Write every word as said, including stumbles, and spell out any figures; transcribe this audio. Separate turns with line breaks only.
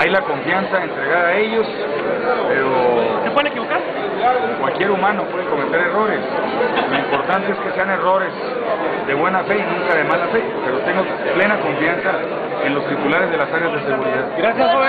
hay la confianza entregada a ellos, pero
¿Se pueden equivocar?
cualquier humano puede cometer errores. Lo importante es que sean errores de buena fe y nunca de mala fe, pero tengo plena confianza en los titulares de las áreas de seguridad.
Gracias, joven.